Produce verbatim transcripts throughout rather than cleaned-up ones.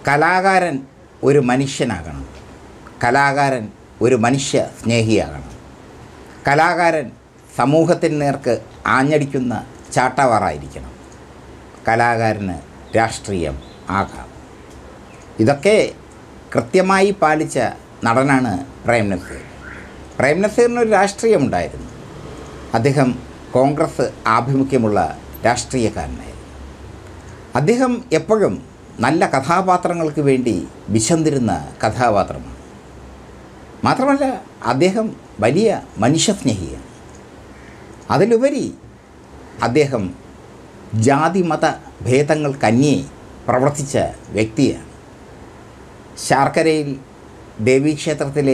കലാകാരൻ ഒരു മനുഷ്യനാകണം. കലാകാരൻ ഒരു മനുഷ്യ സ്നേഹിയാകണം. കലാകാരൻ സമൂഹത്തിന് നേർക്ക് ആഞ്ഞടിക്കുന്ന ചാട്ടവാറായിരിക്കണം. കലാകാരന് രാഷ്ട്രീയം ആകാം. ഇതൊക്കെ കൃത്യമായി പാലിച്ച നടനാണ് പ്രേം നസീർ. പ്രേം നസീറിനൊരു രാഷ്ട്രീയമുണ്ടായിരുന്നു. അദ്ദേഹം കോൺഗ്രസ് ആഭിമുഖ്യമുള്ള രാഷ്ട്രീയക്കാരനായിരുന്നു. അദ്ദേഹം എപ്പോഴും നല്ല കഥാപാത്രങ്ങൾക്ക് വേണ്ടി വിശന്നിരുന്ന കഥാപാത്രമാണ്. മാത്രമല്ല അദ്ദേഹം വലിയ മനുഷ്യസ്നേഹിയാണ്. അതിലുപരി അദ്ദേഹം ജാതി മത ഭേദങ്ങൾക്കന്യേ പ്രവർത്തിച്ച വ്യക്തിയാണ്. ശാർക്കരയിൽ ദേവീക്ഷേത്രത്തിലെ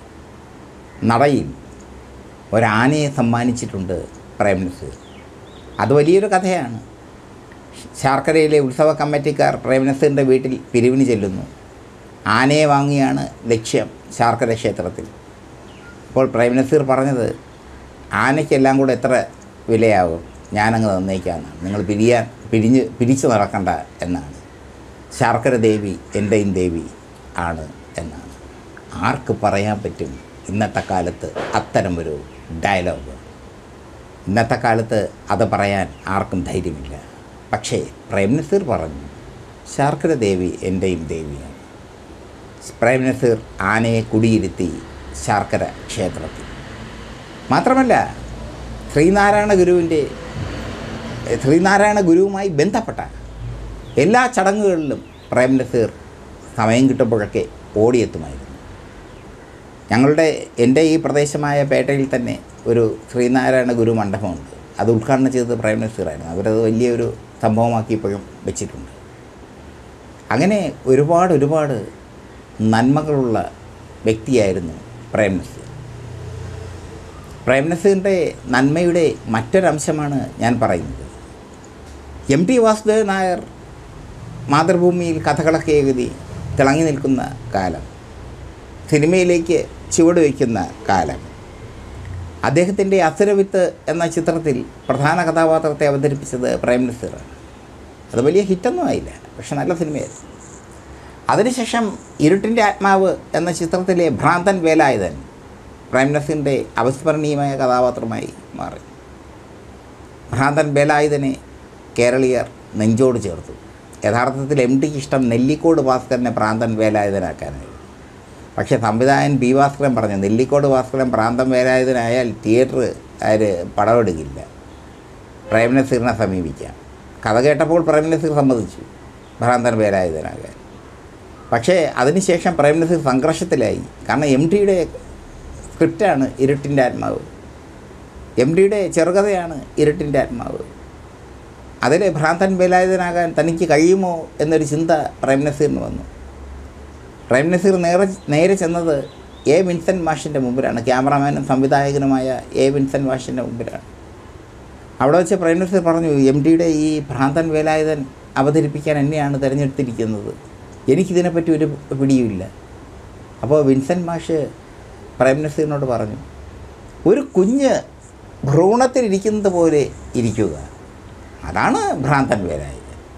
നടയിൽ ഒരാനയെ സമ്മാനിച്ചിട്ടുണ്ട് പ്രേം നസീർ. അത് വലിയൊരു കഥയാണ്. ശാർക്കരയിലെ ഉത്സവ കമ്മിറ്റിക്കാർ പ്രേം നസീറിൻ്റെ വീട്ടിൽ പിരിവിന് ചെല്ലുന്നു. ആനയെ വാങ്ങിയാണ് ലക്ഷ്യം ശാർക്കര ക്ഷേത്രത്തിൽ. അപ്പോൾ പ്രേം നസീർ പറഞ്ഞത്, ആനയ്ക്കെല്ലാം കൂടെ എത്ര വിലയാകും, ഞാനങ്ങ് തന്നേക്കാമെന്നാണ്, നിങ്ങൾ പിരിയാൻ പിരിഞ്ഞ് പിരിച്ചു നടക്കണ്ട എന്നാണ്. ശാർക്കര ദേവി എൻ്റെയും ദേവി ആണ് എന്നാണ്. ആർക്ക് പറയാൻ പറ്റും ഇന്നത്തെ കാലത്ത് അത്തരമൊരു ഡയലോഗ്? ഇന്നത്തെ കാലത്ത് അത് പറയാൻ ആർക്കും ധൈര്യമില്ല. പക്ഷേ പ്രേം നസീർ പറഞ്ഞു, ശാർക്കര ദേവി എൻ്റെയും ദേവിയാണ്. പ്രേം നസീർ ആനയെ കുടിയിരുത്തി ശാർക്കര ക്ഷേത്രത്തിൽ. മാത്രമല്ല ശ്രീനാരായണ ഗുരുവിൻ്റെ ശ്രീനാരായണ ഗുരുവുമായി ബന്ധപ്പെട്ട എല്ലാ ചടങ്ങുകളിലും പ്രേം നസീർ സമയം കിട്ടുമ്പോഴൊക്കെ ഓടിയെത്തുമായിരുന്നു. ഞങ്ങളുടെ എൻ്റെ ഈ പ്രദേശമായ പേട്ടയിൽ തന്നെ ഒരു ശ്രീനാരായണ ഗുരു മണ്ഡപമുണ്ട്. അത് ഉദ്ഘാടനം ചെയ്തത് പ്രേം നസീറായിരുന്നു. അവരത് വലിയൊരു സംഭവമാക്കി ഇപ്പോഴും വെച്ചിട്ടുണ്ട്. അങ്ങനെ ഒരുപാട് ഒരുപാട് നന്മകളുള്ള വ്യക്തിയായിരുന്നു പ്രേം നസീർ. പ്രേം നസീറിൻ്റെ നന്മയുടെ മറ്റൊരംശമാണ് ഞാൻ പറയുന്നത്. എം ടി വാസുദേവൻ നായർ മാതൃഭൂമിയിൽ കഥകളൊക്കെ എഴുതി തിളങ്ങി നിൽക്കുന്ന കാലം, സിനിമയിലേക്ക് ചുവട് വയ്ക്കുന്ന കാലം. അദ്ദേഹത്തിൻ്റെ അസുരവിത്ത് എന്ന ചിത്രത്തിൽ പ്രധാന കഥാപാത്രത്തെ അവതരിപ്പിച്ചത് പ്രേം നസീറാണ്. അത് വലിയ ഹിറ്റൊന്നും ആയില്ല, പക്ഷെ നല്ല സിനിമയായിരുന്നു. അതിനുശേഷം ഇരുട്ടിൻ്റെ ആത്മാവ് എന്ന ചിത്രത്തിലെ ഭ്രാന്തൻ വേലായുധൻ പ്രേം നസീറിൻ്റെ അവിസ്മരണീയമായ കഥാപാത്രമായി മാറി. ഭ്രാന്തൻ വേലായുധനെ കേരളീയർ നെഞ്ചോട് ചേർത്തു. യഥാർത്ഥത്തിൽ എം ടിക്ക് ഇഷ്ടം നെല്ലിക്കോട് ഭാസ്കരനെ ഭ്രാന്തൻ വേലായുധനാക്കാനായിരുന്നു. പക്ഷേ സംവിധായകൻ ബി ഭാസ്കരൻ പറഞ്ഞു, നെല്ലിക്കോട് ഭാസ്കരൻ ഭ്രാന്തൻ വേലായുധനായാൽ തിയേറ്റർ ആര് പടമെടുക്കില്ല, പ്രേം നസീറിനെ സമീപിക്കാം. കഥ കേട്ടപ്പോൾ പ്രേം നസീർ സമ്മതിച്ചു ഭ്രാന്തൻ വേലായുധനാകാൻ. പക്ഷേ അതിനുശേഷം പ്രേം നസീർ സംഘർഷത്തിലായി. കാരണം എം ടിയുടെ സ്ക്രിപ്റ്റാണ് ഇരുട്ടിൻ്റെ ആത്മാവ്, എം ടിയുടെ ചെറുകഥയാണ് ഇരുട്ടിൻ്റെ ആത്മാവ്. അതിൽ ഭ്രാന്തൻ വേലായുധനാകാൻ തനിക്ക് കഴിയുമോ എന്നൊരു ചിന്ത പ്രേം നസീറിന് വന്നു. പ്രേം നസീർ നേരെ നേരെ ചെന്നത് എ വിൻസെൻ്റ് മാഷിൻ്റെ മുമ്പിലാണ്. ക്യാമറാമാനും സംവിധായകനുമായ എ വിൻസെൻ്റ് മാഷിൻ്റെ മുമ്പിലാണ്. അവിടെ വെച്ച് പ്രേം നസീർ പറഞ്ഞു, എം ടിയുടെ ഈ ഭ്രാന്തൻ വേലായുധൻ അവതരിപ്പിക്കാൻ എന്നെയാണ് തിരഞ്ഞെടുത്തിരിക്കുന്നത്, എനിക്കിതിനെപ്പറ്റി ഒരു പിടിയുമില്ല. അപ്പോൾ വിൻസെൻ്റ് മാഷ് പ്രേം നസീറിനോട് പറഞ്ഞു, ഒരു കുഞ്ഞ് ഭ്രൂണത്തിലിരിക്കുന്നത് പോലെ ഇരിക്കുക, അതാണ് ഭ്രാന്തൻ വേലായുധൻ.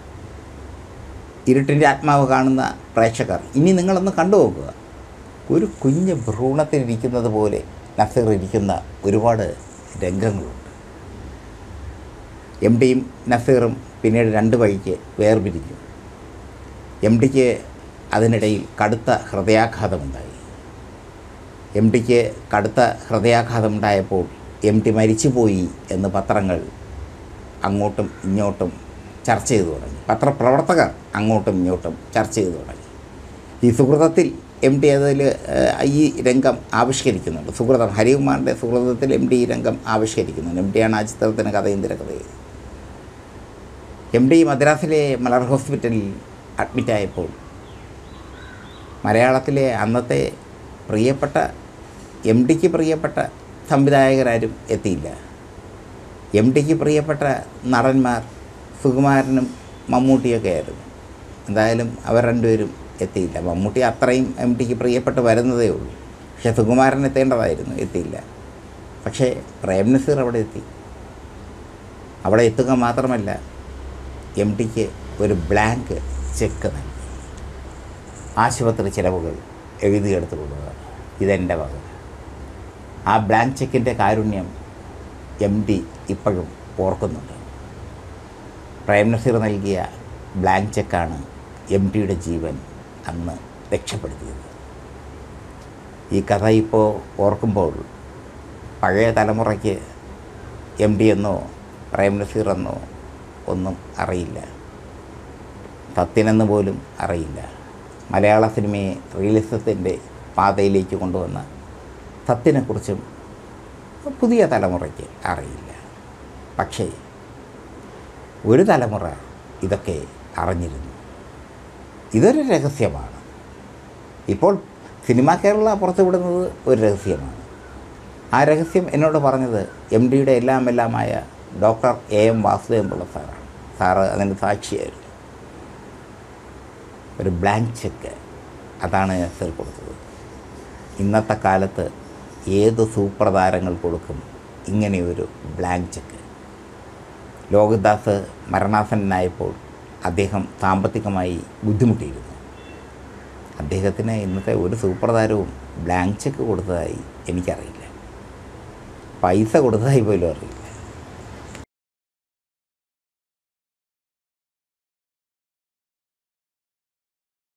ഇരുട്ടിൻ്റെ ആത്മാവ് കാണുന്ന പ്രേക്ഷകർ ഇനി നിങ്ങളൊന്ന് കണ്ടു നോക്കുക. ഒരു കുഞ്ഞ് ഭ്രൂണത്തിലിരിക്കുന്നത് പോലെ നസീർ ഇരിക്കുന്ന ഒരുപാട് രംഗങ്ങളുണ്ട്. എം ടിയും നസീറും പിന്നീട് രണ്ട് വഴിക്ക് വേർപിരിഞ്ഞു. എം ടിക്ക് അതിനിടയിൽ കടുത്ത ഹൃദയാഘാതമുണ്ടായി. എം ടിക്ക് കടുത്ത ഹൃദയാഘാതമുണ്ടായപ്പോൾ എം ടി മരിച്ചുപോയി എന്ന് പത്രങ്ങൾ അങ്ങോട്ടും ഇങ്ങോട്ടും ചർച്ച ചെയ്തു തുടങ്ങി. പത്രപ്രവർത്തകർ അങ്ങോട്ടും ഇങ്ങോട്ടും ചർച്ച ചെയ്തു തുടങ്ങി. ഈ സുഹൃതത്തിൽ എം ടി അതിൽ ഈ രംഗം ആവിഷ്കരിക്കുന്നുണ്ട്. സുഹൃതം, ഹരികുമാറിൻ്റെ സുഹൃതത്തിൽ എം ടി ഈ രംഗം ആവിഷ്കരിക്കുന്നുണ്ട്. എം ടിയാണ് ആ ചിത്രത്തിന് കഥയും തിരക്കഥയും. എം ടി മദ്രാസിലെ മലർ ഹോസ്പിറ്റലിൽ അഡ്മിറ്റായപ്പോൾ മലയാളത്തിലെ അന്നത്തെ പ്രിയപ്പെട്ട എം ടിക്ക് പ്രിയപ്പെട്ട സംവിധായകരാരും എത്തിയില്ല. എം ടിക്ക് പ്രിയപ്പെട്ട നടന്മാർ സുകുമാരനും മമ്മൂട്ടിയൊക്കെ ആയിരുന്നു. എന്തായാലും അവർ രണ്ടുപേരും എത്തിയില്ല. മമ്മൂട്ടി അത്രയും എം ടിക്ക് പ്രിയപ്പെട്ട് വരുന്നതേ ഉള്ളൂ. പക്ഷേ സുകുമാരൻ എത്തേണ്ടതായിരുന്നു, എത്തിയില്ല. പക്ഷേ പ്രേം നസീർ അവിടെ എത്തി. അവിടെ എത്തുക മാത്രമല്ല, എം ടിക്ക് ഒരു ബ്ലാങ്ക് ചെക്ക് നൽകി. ആശുപത്രി ചിലവുകൾ എഴുതിയെടുത്ത് കൊടുക്കുക. ഇതെൻ്റെ വക. ആ ബ്ലാങ്ക് ചെക്കിൻ്റെ കാരുണ്യം എം ഡി ഇപ്പോഴും ഓർക്കുന്നുണ്ട്. പ്രേം നസീർ നൽകിയ ബ്ലാങ്ക് ചെക്കാണ് എം ഡിയുടെ ജീവൻ അന്ന് രക്ഷപ്പെടുത്തിയത്. ഈ കഥ ഇപ്പോൾ ഓർക്കുമ്പോൾ പഴയ തലമുറയ്ക്ക് എം ഡി എന്നോ പ്രേം നസീർ എന്നോ ഒന്നും അറിയില്ല. സത്യനെന്ന് പോലും അറിയില്ല. മലയാള സിനിമയെ റിയലിസത്തിൻ്റെ പാതയിലേക്ക് കൊണ്ടുവന്ന സത്യനെക്കുറിച്ചും പുതിയ തലമുറയ്ക്ക് അറിയില്ല. പക്ഷേ ഒരു തലമുറ ഇതൊക്കെ അറിഞ്ഞിരുന്നു. ഇതൊരു രഹസ്യമാണ്. ഇപ്പോൾ സിനിമ കേരള പുറത്തുവിടുന്നത് ഒരു രഹസ്യമാണ്. ആ രഹസ്യം എന്നോട് പറഞ്ഞത് എം ഡിയുടെ എല്ലാം എല്ലാമായ ഡോക്ടർ എ എം വാസുദേവൻപിള്ള സാറാണ്. സാറ് അതിന് സാക്ഷിയായിരുന്നു. ഒരു ബ്ലാങ്ക് ചെക്ക്, അതാണ് നസീർ കൊടുത്തത്. ഇന്നത്തെ കാലത്ത് ഏത് സൂപ്പർ താരങ്ങൾ കൊടുക്കും ഇങ്ങനെയൊരു ബ്ലാങ്ക് ചെക്ക്? ലോഹിതദാസ് മരണാസന്നനായപ്പോൾ അദ്ദേഹം സാമ്പത്തികമായി ബുദ്ധിമുട്ടിയിരുന്നു. അദ്ദേഹത്തിന് ഇന്നത്തെ ഒരു സൂപ്പർ താരവും ബ്ലാങ്ക് ചെക്ക് കൊടുത്തതായി എനിക്കറിയില്ല. പൈസ കൊടുത്തതായി പോലും അറിയില്ല.